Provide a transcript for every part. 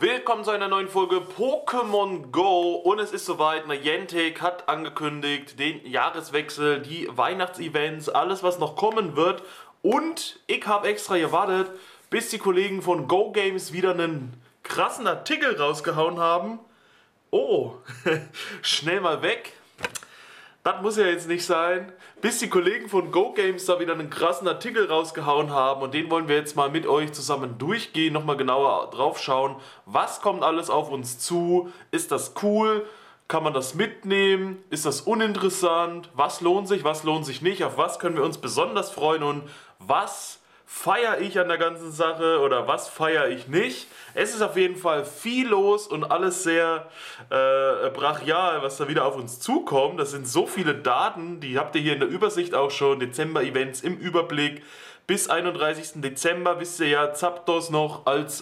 Willkommen zu einer neuen Folge Pokémon Go und es ist soweit, Niantic hat angekündigt, den Jahreswechsel, die Weihnachtsevents, alles was noch kommen wird und ich habe extra gewartet, bis die Kollegen von Go Games wieder einen krassen Artikel rausgehauen haben. Oh, schnell mal weg. Das muss ja jetzt nicht sein. Bis die Kollegen von Go Games da wieder einen krassen Artikel rausgehauen haben und den wollen wir jetzt mal mit euch zusammen durchgehen, nochmal genauer drauf schauen, was kommt alles auf uns zu, ist das cool, kann man das mitnehmen, ist das uninteressant, was lohnt sich nicht, auf was können wir uns besonders freuen und was feiere ich an der ganzen Sache oder was feiere ich nicht. Es ist auf jeden Fall viel los und alles sehr brachial, was da wieder auf uns zukommt. Das sind so viele Daten, die habt ihr hier in der Übersicht auch schon. Dezember-Events im Überblick. Bis 31. Dezember wisst ihr ja, Zapdos noch als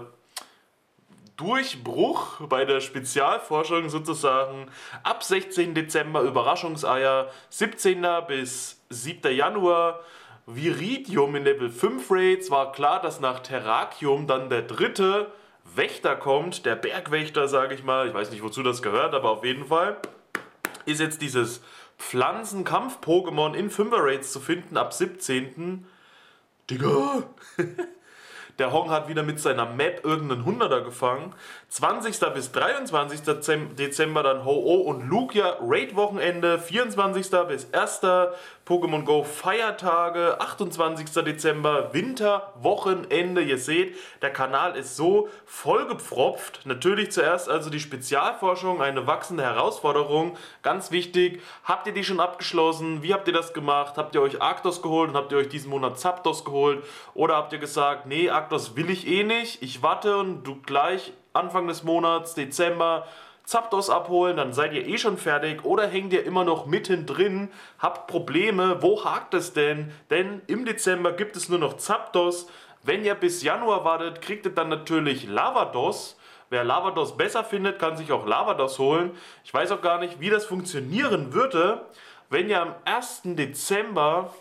Durchbruch bei der Spezialforschung sozusagen. Ab 16. Dezember Überraschungseier. 17. bis 7. Januar Viridium in Level 5 Raids. War klar, dass nach Terrakium dann der dritte Wächter kommt, der Bergwächter, sage ich mal. Ich weiß nicht, wozu das gehört, aber auf jeden Fall ist jetzt dieses Pflanzenkampf-Pokémon in 5er Raids zu finden ab 17. Digga! Der Hong hat wieder mit seiner Map irgendeinen 100er gefangen. 20. bis 23. Dezember dann Ho-Oh und Lugia Raid-Wochenende. 24. bis 1. Pokémon Go Feiertage. 28. Dezember Winterwochenende. Ihr seht, der Kanal ist so vollgepfropft. Natürlich zuerst also die Spezialforschung, eine wachsende Herausforderung. Ganz wichtig, habt ihr die schon abgeschlossen? Wie habt ihr das gemacht? Habt ihr euch Arctos geholt und habt ihr euch diesen Monat Zapdos geholt? Oder habt ihr gesagt, nee, Arctos will ich eh nicht, ich warte und du gleich Anfang des Monats, Dezember, Zapdos abholen, dann seid ihr eh schon fertig, oder hängt ihr immer noch mittendrin, habt Probleme, wo hakt es denn? Denn im Dezember gibt es nur noch Zapdos. Wenn ihr bis Januar wartet, kriegt ihr dann natürlich Lavados. Wer Lavados besser findet, kann sich auch Lavados holen. Ich weiß auch gar nicht, wie das funktionieren würde, wenn ihr am 1. Dezember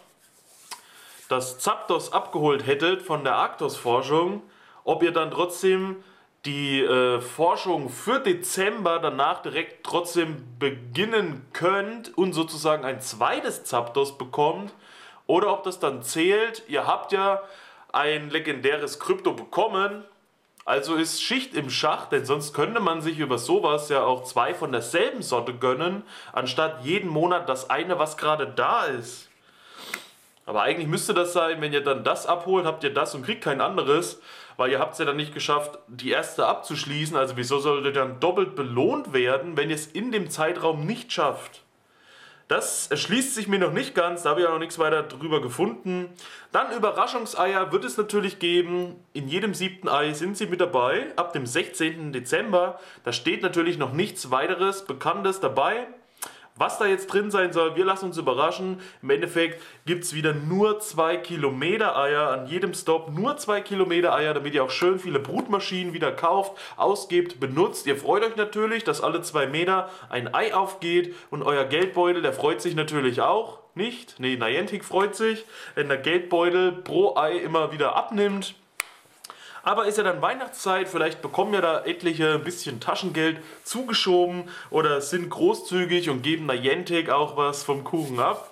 das Zapdos abgeholt hättet von der Arctos-Forschung, ob ihr dann trotzdem die Forschung für Dezember danach direkt trotzdem beginnen könnt und sozusagen ein zweites Zapdos bekommt, oder ob das dann zählt, ihr habt ja ein legendäres Krypto bekommen, also ist Schicht im Schach, denn sonst könnte man sich über sowas ja auch zwei von derselben Sorte gönnen, anstatt jeden Monat das eine, was gerade da ist. Aber eigentlich müsste das sein, wenn ihr dann das abholt, habt ihr das und kriegt kein anderes, weil ihr habt es ja dann nicht geschafft, die erste abzuschließen. Also wieso solltet ihr dann doppelt belohnt werden, wenn ihr es in dem Zeitraum nicht schafft? Das erschließt sich mir noch nicht ganz, da habe ich ja noch nichts weiter drüber gefunden. Dann Überraschungseier wird es natürlich geben. In jedem 7. Ei sind sie mit dabei, ab dem 16. Dezember. Da steht natürlich noch nichts weiteres Bekanntes dabei. Was da jetzt drin sein soll, wir lassen uns überraschen. Im Endeffekt gibt es wieder nur 2 Kilometer Eier an jedem Stop. Nur 2 Kilometer Eier, damit ihr auch schön viele Brutmaschinen wieder kauft, ausgebt, benutzt. Ihr freut euch natürlich, dass alle 2 Meter ein Ei aufgeht. Und euer Geldbeutel, der freut sich natürlich auch. Nicht? Nee, Niantic freut sich, wenn der Geldbeutel pro Ei immer wieder abnimmt. Aber ist ja dann Weihnachtszeit, vielleicht bekommen ja da etliche ein bisschen Taschengeld zugeschoben oder sind großzügig und geben Niantic auch was vom Kuchen ab.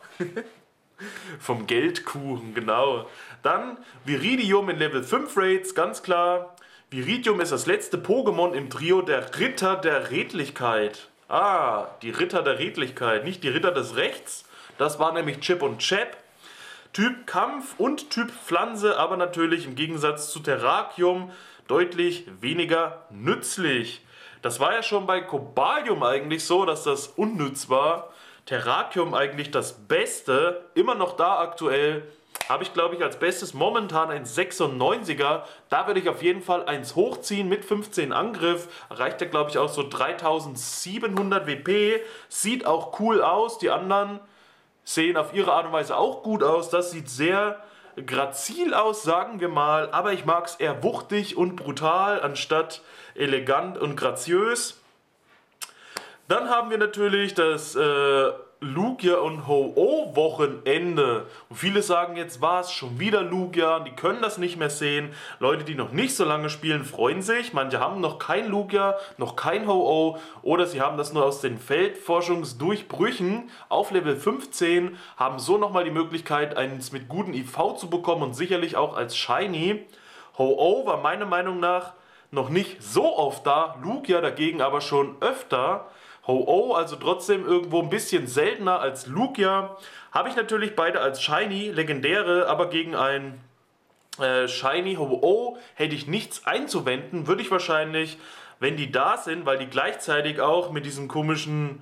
Vom Geldkuchen, genau. Dann Viridium in Level 5 Raids, ganz klar. Viridium ist das letzte Pokémon im Trio der Ritter der Redlichkeit. Ah, die Ritter der Redlichkeit, nicht die Ritter des Rechts. Das war nämlich Chip und Chap. Typ Kampf und Typ Pflanze, aber natürlich im Gegensatz zu Terrakium deutlich weniger nützlich. Das war ja schon bei Cobalium eigentlich so, dass das unnütz war. Terrakium eigentlich das Beste, immer noch da aktuell. Habe ich, glaube ich, als Bestes momentan ein 96er. Da würde ich auf jeden Fall eins hochziehen mit 15 Angriff. Erreicht er, glaube ich, auch so 3700 WP. Sieht auch cool aus. Die anderen sehen auf ihre Art und Weise auch gut aus. Das sieht sehr grazil aus, sagen wir mal. Aber ich mag es eher wuchtig und brutal, anstatt elegant und graziös. Dann haben wir natürlich das Lugia und Ho-Oh Wochenende. Und viele sagen jetzt, was, schon wieder Lugia, die können das nicht mehr sehen. Leute, die noch nicht so lange spielen, freuen sich. Manche haben noch kein Lugia, noch kein Ho-Oh oder sie haben das nur aus den Feldforschungsdurchbrüchen auf Level 15, haben so nochmal die Möglichkeit, eins mit guten IV zu bekommen und sicherlich auch als Shiny. Ho-Oh war meiner Meinung nach noch nicht so oft da, Lugia dagegen aber schon öfter. Ho-Oh, also trotzdem irgendwo ein bisschen seltener als Lugia. Habe ich natürlich beide als Shiny, legendäre, aber gegen ein Shiny Ho-Oh hätte ich nichts einzuwenden. Würde ich wahrscheinlich, wenn die da sind, weil die gleichzeitig auch mit diesem komischen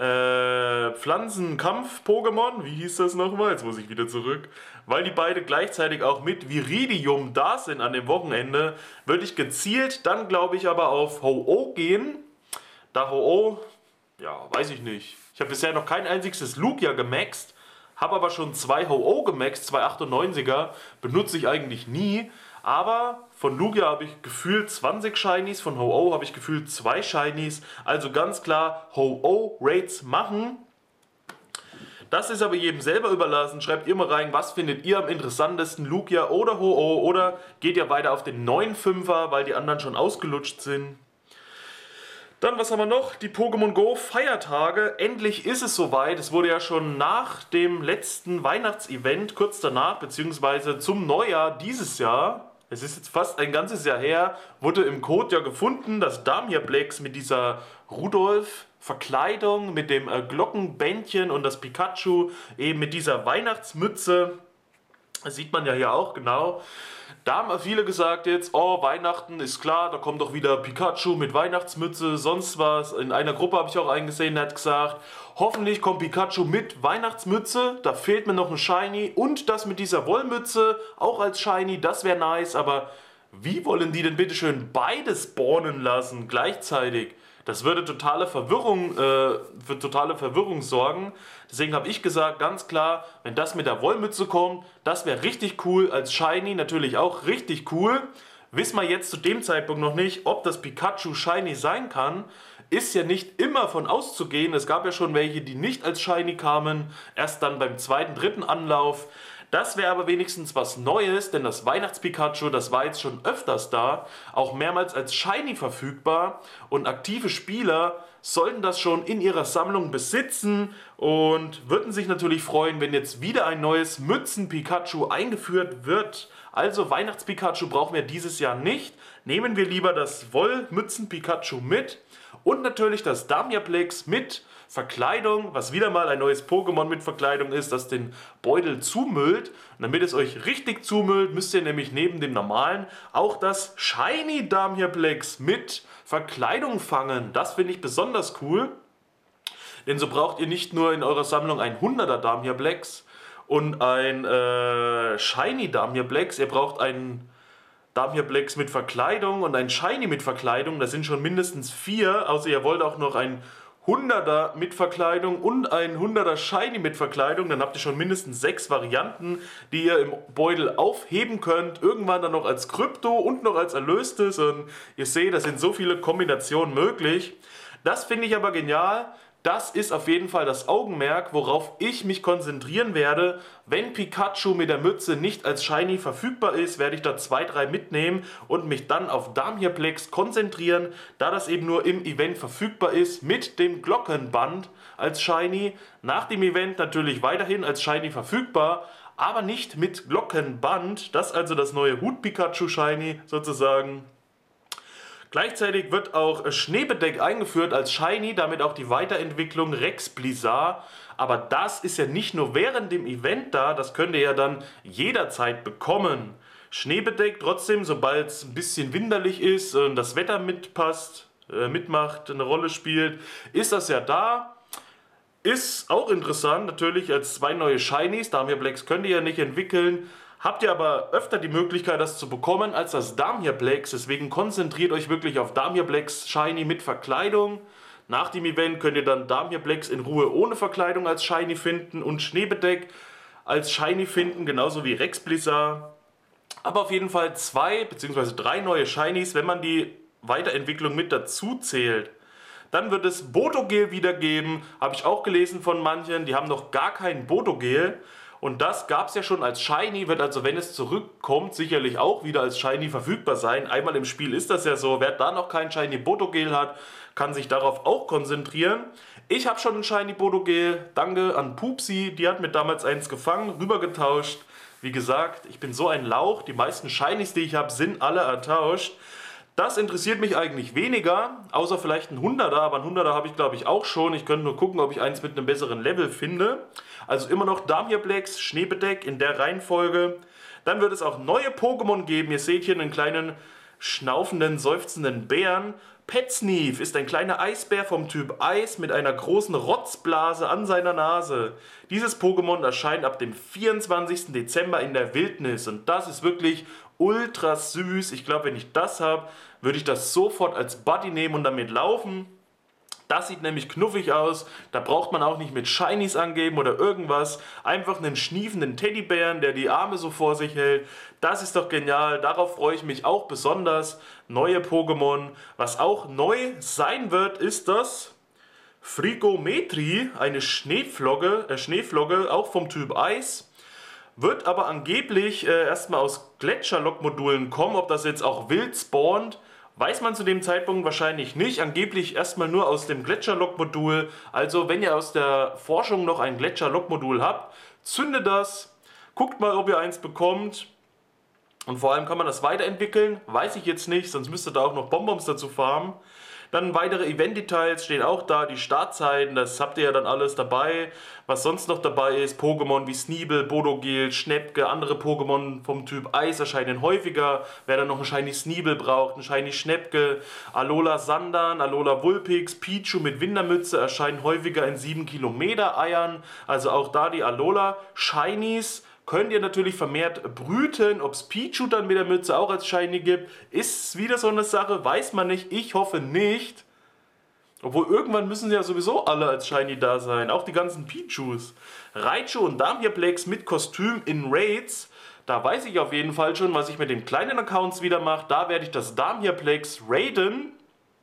Pflanzenkampf-Pokémon, wie hieß das nochmal? Jetzt muss ich wieder zurück. Weil die beide gleichzeitig auch mit Viridium da sind an dem Wochenende, würde ich gezielt dann, glaube ich, aber auf Ho-Oh gehen. Da Ho-Oh, ja, weiß ich nicht. Ich habe bisher noch kein einziges Lugia gemaxt, habe aber schon 2 Ho-Oh gemaxt, 2 98er, benutze ich eigentlich nie. Aber von Lugia habe ich gefühlt 20 Shinies, von Ho-Oh habe ich gefühlt 2 Shinies. Also ganz klar Ho-Oh-Raids machen. Das ist aber jedem selber überlassen. Schreibt ihr mal rein, was findet ihr am interessantesten, Lugia oder Ho-Oh? Oder geht ihr weiter auf den neuen 5er, weil die anderen schon ausgelutscht sind? Dann, was haben wir noch? Die Pokémon Go Feiertage. Endlich ist es soweit. Es wurde ja schon nach dem letzten Weihnachtsevent, kurz danach, beziehungsweise zum Neujahr dieses Jahr, es ist jetzt fast ein ganzes Jahr her, wurde im Code ja gefunden, dass Damiaplex mit dieser Rudolf-Verkleidung, mit dem Glockenbändchen und das Pikachu eben mit dieser Weihnachtsmütze, das sieht man ja hier auch genau. Da haben viele gesagt jetzt, oh, Weihnachten ist klar, da kommt doch wieder Pikachu mit Weihnachtsmütze, sonst was. In einer Gruppe habe ich auch einen gesehen, der hat gesagt, hoffentlich kommt Pikachu mit Weihnachtsmütze, da fehlt mir noch ein Shiny und das mit dieser Wollmütze, auch als Shiny, das wäre nice, aber wie wollen die denn bitte schön beides spawnen lassen gleichzeitig? Das würde für totale Verwirrung sorgen. Deswegen habe ich gesagt, ganz klar, wenn das mit der Wollmütze kommt, das wäre richtig cool. Als Shiny natürlich auch richtig cool. Wissen wir jetzt zu dem Zeitpunkt noch nicht, ob das Pikachu Shiny sein kann. Ist ja nicht immer von auszugehen. Es gab ja schon welche, die nicht als Shiny kamen. Erst dann beim zweiten, dritten Anlauf. Das wäre aber wenigstens was Neues, denn das Weihnachts-Pikachu, das war jetzt schon öfters da, auch mehrmals als Shiny verfügbar und aktive Spieler sollten das schon in ihrer Sammlung besitzen und würden sich natürlich freuen, wenn jetzt wieder ein neues Mützen-Pikachu eingeführt wird. Also Weihnachts-Pikachu brauchen wir dieses Jahr nicht, nehmen wir lieber das Wollmützen-Pikachu mit und natürlich das Damiaplex mit Verkleidung, was wieder mal ein neues Pokémon mit Verkleidung ist, das den Beutel zumüllt. Und damit es euch richtig zumüllt, müsst ihr nämlich neben dem normalen auch das Shiny Damiaplex mit Verkleidung fangen. Das finde ich besonders cool, denn so braucht ihr nicht nur in eurer Sammlung ein 100er Damiaplex und ein Shiny Damiaplex, ihr braucht ein Damiaplex mit Verkleidung und ein Shiny mit Verkleidung. Das sind schon mindestens 4, außer ihr wollt auch noch ein 100er mit Verkleidung und ein 100er Shiny mit Verkleidung, dann habt ihr schon mindestens 6 Varianten, die ihr im Beutel aufheben könnt, irgendwann dann noch als Krypto und noch als Erlöstes und ihr seht, da sind so viele Kombinationen möglich. Das finde ich aber genial. Das ist auf jeden Fall das Augenmerk, worauf ich mich konzentrieren werde. Wenn Pikachu mit der Mütze nicht als Shiny verfügbar ist, werde ich da 2, 3 mitnehmen und mich dann auf Damiaplex konzentrieren, da das eben nur im Event verfügbar ist mit dem Glockenband als Shiny. Nach dem Event natürlich weiterhin als Shiny verfügbar, aber nicht mit Glockenband. Das ist also das neue Hut-Pikachu Shiny sozusagen. Gleichzeitig wird auch Schneebedeck eingeführt als Shiny, damit auch die Weiterentwicklung Rex Blizzard. Aber das ist ja nicht nur während dem Event da, das könnt ihr ja dann jederzeit bekommen. Schneebedeck trotzdem, sobald es ein bisschen winterlich ist und das Wetter mitmacht, eine Rolle spielt, ist das ja da. Ist auch interessant, natürlich als 2 neue Shinies, Damiaplex könnt ihr ja nicht entwickeln. Habt ihr aber öfter die Möglichkeit, das zu bekommen, als das Damiaplex. Deswegen konzentriert euch wirklich auf Damiaplex Shiny mit Verkleidung. Nach dem Event könnt ihr dann Damiaplex in Ruhe ohne Verkleidung als Shiny finden und Schneebedeck als Shiny finden, genauso wie Rex Blizzard. Aber auf jeden Fall 2 bzw. 3 neue Shinies, wenn man die Weiterentwicklung mit dazu zählt. Dann wird es Botogel wieder geben, habe ich auch gelesen von manchen, die haben noch gar kein Botogel. Und das gab es ja schon als Shiny, wird also, wenn es zurückkommt, sicherlich auch wieder als Shiny verfügbar sein. Einmal im Spiel ist das ja so, wer da noch kein Shiny Botogel hat, kann sich darauf auch konzentrieren. Ich habe schon ein Shiny Botogel, danke an Pupsi, die hat mir damals eins gefangen, rübergetauscht. Wie gesagt, ich bin so ein Lauch, die meisten Shinies, die ich habe, sind alle ertauscht. Das interessiert mich eigentlich weniger, außer vielleicht ein 100er, aber ein 100er habe ich glaube ich auch schon. Ich könnte nur gucken, ob ich eins mit einem besseren Level finde. Also immer noch Damirblex, Schneebedeck in der Reihenfolge. Dann wird es auch neue Pokémon geben. Ihr seht hier einen kleinen schnaufenden, seufzenden Bären. Petsneef ist ein kleiner Eisbär vom Typ Eis mit einer großen Rotzblase an seiner Nase. Dieses Pokémon erscheint ab dem 24. Dezember in der Wildnis und das ist wirklich ultra süß. Ich glaube, wenn ich das habe, würde ich das sofort als Buddy nehmen und damit laufen. Das sieht nämlich knuffig aus, da braucht man auch nicht mit Shinies angeben oder irgendwas. Einfach einen schniefenden Teddybären, der die Arme so vor sich hält. Das ist doch genial, darauf freue ich mich auch besonders. Neue Pokémon. Was auch neu sein wird, ist das Frigometri, eine Schneeflogge, auch vom Typ Eis. Wird aber angeblich erstmal aus Gletscherlock-Modulen kommen, ob das jetzt auch wild spawnt. Weiß man zu dem Zeitpunkt wahrscheinlich nicht, angeblich erstmal nur aus dem Gletscherlock-Modul. Also wenn ihr aus der Forschung noch ein Gletscherlock-Modul habt, zündet das, guckt mal, ob ihr eins bekommt. Und vor allem kann man das weiterentwickeln, weiß ich jetzt nicht, sonst müsst ihr da auch noch Bonbons dazu farmen. Dann weitere Event-Details stehen auch da, die Startzeiten, das habt ihr ja dann alles dabei. Was sonst noch dabei ist, Pokémon wie Sneebel, Bodogil, Schnäppke, andere Pokémon vom Typ Eis erscheinen häufiger. Wer dann noch einen Shiny Sneebel braucht, einen Shiny Schnäppke, Alola Sandan, Alola Vulpix, Pichu mit Wintermütze erscheinen häufiger in 7 Kilometer Eiern. Also auch da die Alola Shinies. Könnt ihr natürlich vermehrt brüten, ob es Pichu dann mit der Mütze auch als Shiny gibt, ist wieder so eine Sache, weiß man nicht, ich hoffe nicht. Obwohl irgendwann müssen sie ja sowieso alle als Shiny da sein, auch die ganzen Pichus. Raichu und Damirblex mit Kostüm in Raids, da weiß ich auf jeden Fall schon, was ich mit den kleinen Accounts wieder mache, da werde ich das Damirblex raiden.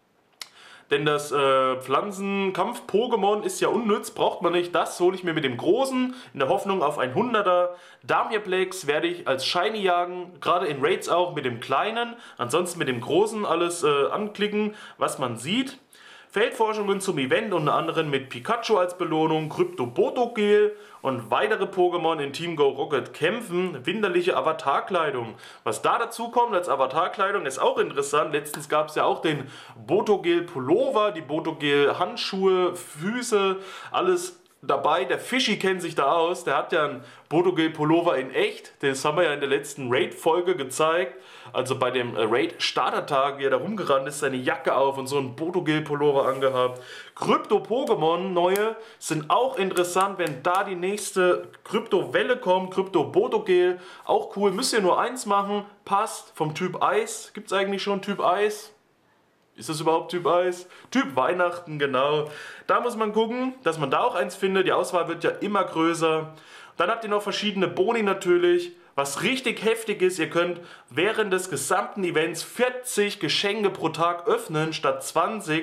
Denn das Pflanzenkampf-Pokémon ist ja unnütz, braucht man nicht. Das hole ich mir mit dem Großen in der Hoffnung auf ein 100er. Damirblex werde ich als Shiny jagen, gerade in Raids auch mit dem Kleinen. Ansonsten mit dem Großen alles anklicken, was man sieht. Feldforschungen zum Event unter anderem mit Pikachu als Belohnung, Krypto-Botogel und weitere Pokémon in Team Go Rocket kämpfen, winterliche Avatarkleidung. Was da dazu kommt als Avatarkleidung ist auch interessant. Letztens gab es ja auch den Botogel Pullover, die Botogel Handschuhe, Füße, alles dabei. Der Fischi kennt sich da aus, der hat ja einen Botogel Pullover in echt, das haben wir ja in der letzten Raid-Folge gezeigt. Also bei dem Raid-Startertag, wie er da rumgerannt ist, seine Jacke auf und so einen Botogel-Pullover angehabt. Krypto-Pokémon, neue, sind auch interessant, wenn da die nächste Krypto-Welle kommt. Krypto-Botogel, auch cool. Müsst ihr nur eins machen, passt, vom Typ Eis. Gibt es eigentlich schon Typ Eis? Ist das überhaupt Typ Eis? Typ Weihnachten, genau. Da muss man gucken, dass man da auch eins findet. Die Auswahl wird ja immer größer. Dann habt ihr noch verschiedene Boni natürlich. Was richtig heftig ist, ihr könnt während des gesamten Events 40 Geschenke pro Tag öffnen, statt 20,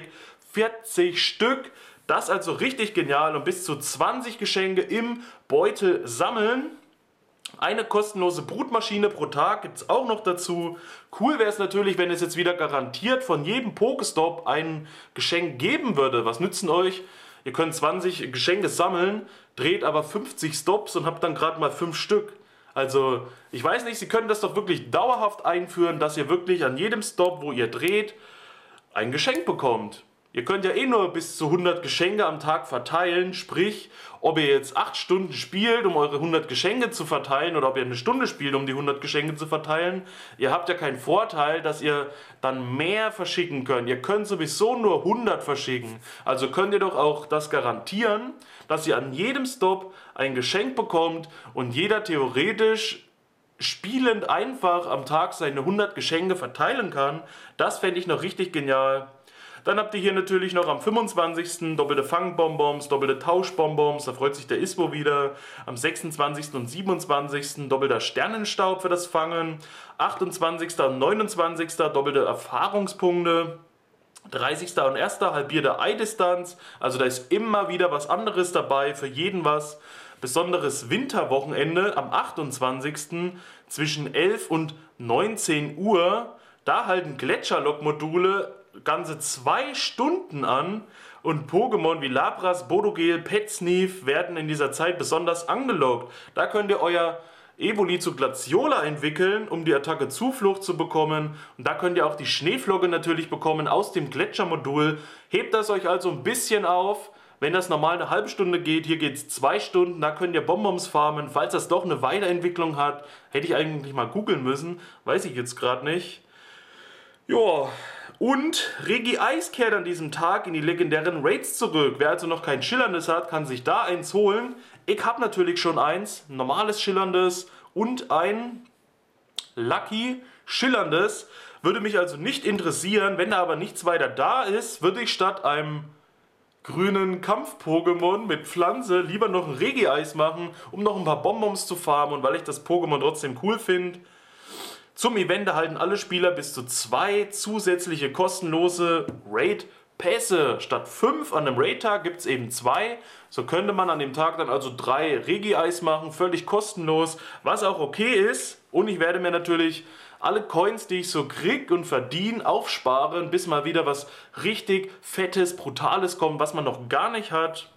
40 Stück. Das ist also richtig genial und bis zu 20 Geschenke im Beutel sammeln. Eine kostenlose Brutmaschine pro Tag gibt es auch noch dazu. Cool wäre es natürlich, wenn es jetzt wieder garantiert von jedem Pokestop ein Geschenk geben würde. Was nützen euch? Ihr könnt 20 Geschenke sammeln, dreht aber 50 Stops und habt dann gerade mal 5 Stück. Also, ich weiß nicht, sie können das doch wirklich dauerhaft einführen, dass ihr wirklich an jedem Stop, wo ihr dreht, ein Geschenk bekommt. Ihr könnt ja eh nur bis zu 100 Geschenke am Tag verteilen, sprich, ob ihr jetzt 8 Stunden spielt, um eure 100 Geschenke zu verteilen oder ob ihr eine Stunde spielt, um die 100 Geschenke zu verteilen, ihr habt ja keinen Vorteil, dass ihr dann mehr verschicken könnt. Ihr könnt sowieso nur 100 verschicken. Also könnt ihr doch auch das garantieren, dass ihr an jedem Stop ein Geschenk bekommt und jeder theoretisch spielend einfach am Tag seine 100 Geschenke verteilen kann. Das fände ich noch richtig genial. Dann habt ihr hier natürlich noch am 25. doppelte Fangbonbons, doppelte Tauschbonbons, da freut sich der Ispo wieder. Am 26. und 27. doppelter Sternenstaub für das Fangen. 28. und 29. doppelte Erfahrungspunkte. 30. und 1. halbierte Eidistanz, also da ist immer wieder was anderes dabei, für jeden was. Besonderes Winterwochenende am 28. zwischen 11 und 19 Uhr. Da halten Gletscherlokmodule ganze 2 Stunden an und Pokémon wie Lapras, Bodogel, Petsneef werden in dieser Zeit besonders angelockt. Da könnt ihr euer Evoli zu Glaciola entwickeln, um die Attacke Zuflucht zu bekommen. Und da könnt ihr auch die Schneeflocke natürlich bekommen aus dem Gletschermodul. Hebt das euch also ein bisschen auf. Wenn das normal eine halbe Stunde geht, hier geht es 2 Stunden, da könnt ihr Bonbons farmen. Falls das doch eine Weiterentwicklung hat, hätte ich eigentlich mal googeln müssen, weiß ich jetzt gerade nicht. Ja, und Regice kehrt an diesem Tag in die legendären Raids zurück. Wer also noch kein schillerndes hat, kann sich da eins holen. Ich habe natürlich schon eins, ein normales schillerndes und ein Lucky schillerndes. Würde mich also nicht interessieren. Wenn da aber nichts weiter da ist, würde ich statt einem grünen Kampf-Pokémon mit Pflanze lieber noch ein Regice machen, um noch ein paar Bonbons zu farmen und weil ich das Pokémon trotzdem cool finde. Zum Event erhalten alle Spieler bis zu 2 zusätzliche kostenlose Raid-Pässe. Statt 5 an einem Raid-Tag gibt es eben 2. So könnte man an dem Tag dann also 3 Regice machen, völlig kostenlos, was auch okay ist. Und ich werde mir natürlich alle Coins, die ich so krieg und verdiene, aufsparen, bis mal wieder was richtig Fettes, Brutales kommt, was man noch gar nicht hat.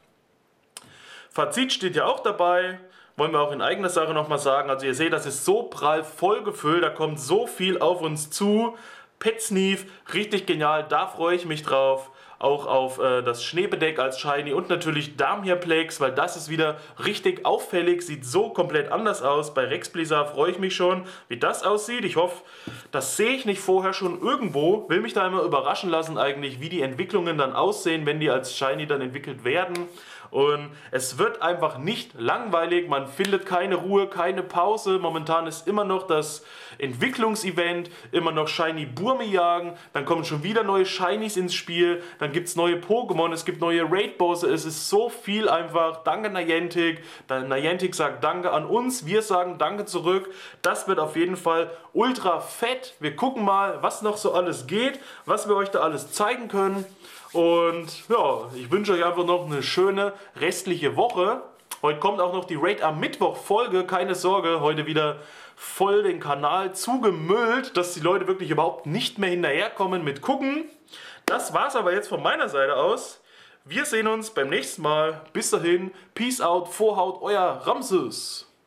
Fazit steht ja auch dabei. Wollen wir auch in eigener Sache nochmal sagen. Also ihr seht, das ist so prall voll gefüllt, da kommt so viel auf uns zu. Petsneef, richtig genial, da freue ich mich drauf. Auch auf das Schneebedeck als Shiny und natürlich Damhirplex, weil das ist wieder richtig auffällig, sieht so komplett anders aus. Bei Rex Blizzard freue ich mich schon, wie das aussieht. Ich hoffe, das sehe ich nicht vorher schon irgendwo. Will mich da immer überraschen lassen eigentlich, wie die Entwicklungen dann aussehen, wenn die als Shiny dann entwickelt werden. Und es wird einfach nicht langweilig, man findet keine Ruhe, keine Pause. Momentan ist immer noch das Entwicklungsevent, immer noch Shiny Burme jagen, dann kommen schon wieder neue Shinies ins Spiel, dann gibt es neue Pokémon, es gibt neue Raid-Bosse, es ist so viel einfach. Danke Niantic, Niantic sagt Danke an uns, wir sagen Danke zurück. Das wird auf jeden Fall ultra fett. Wir gucken mal, was noch so alles geht, was wir euch da alles zeigen können. Und ja, ich wünsche euch einfach noch eine schöne restliche Woche. Heute kommt auch noch die Raid am Mittwoch Folge, keine Sorge, heute wieder voll den Kanal zugemüllt, dass die Leute wirklich überhaupt nicht mehr hinterherkommen mit gucken. Das war's aber jetzt von meiner Seite aus. Wir sehen uns beim nächsten Mal. Bis dahin, Peace out, Vorhaut, euer Ramses.